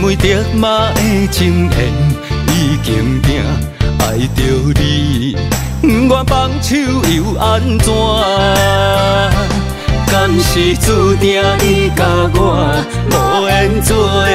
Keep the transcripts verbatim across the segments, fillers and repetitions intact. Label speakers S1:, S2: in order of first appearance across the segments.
S1: 玫竹马的情缘已经定爱着你，我放手又安怎？敢是注定你甲我无缘作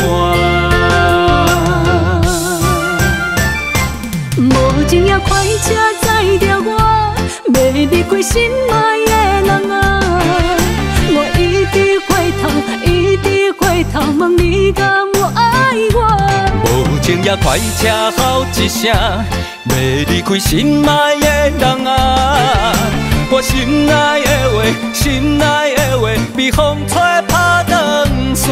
S1: 伴？无情也快车载着我，要离开心爱的人啊！我一直回头，一直回头问你敢有爱我？无情也快车吼一声，要离开心爱的人啊！我心爱的话，心爱的话，被风吹拍断线。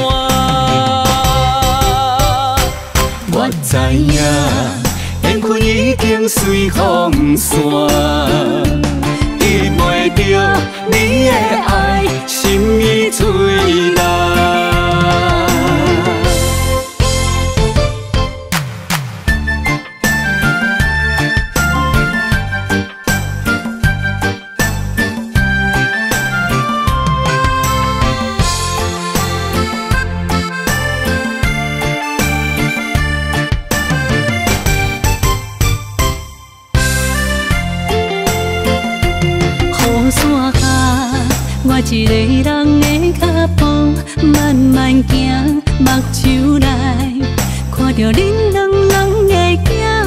S1: 我知影，缘分已经随风散，记袂着你的爱，心已碎烂。我一个人的脚步慢慢行，目睭来看着恁两人的囝。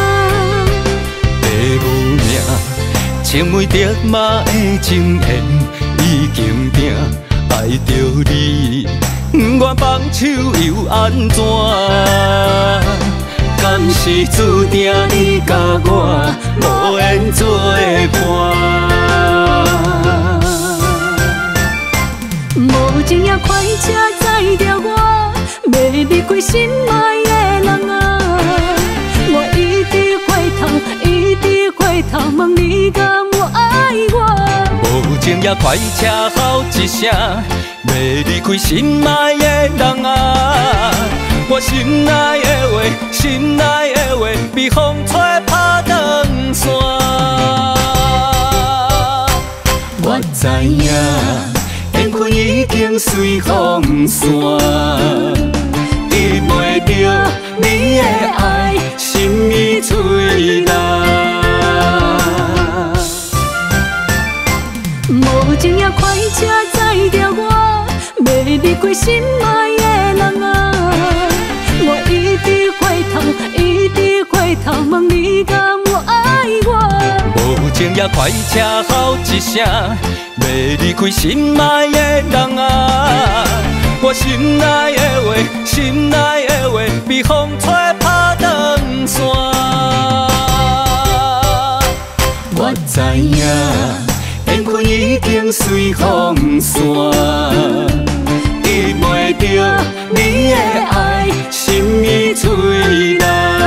S1: 地母命，青梅竹马的情缘已经定爱着你，我放手又安怎？敢是注定你甲我无缘作伴？无情也快车载着我，要离开心爱的人啊！我一直回头，一直回头问你敢有爱我？无情也快车吼一声，要离开心爱的人啊！我心爱的话，心爱的话，被风吹拍断线。我知影。缘分已经随风散，记袂着你的爱，心已碎烂。无情也快车载着我，要离开心爱的人啊！我一直回头，一直回头问你敢有爱我？无情也快车吼一声。要离开心爱的人啊！我心爱的话，心爱的话，被风吹拍断线。我知影，缘分已经随风散，记袂着你的爱，心已碎烂。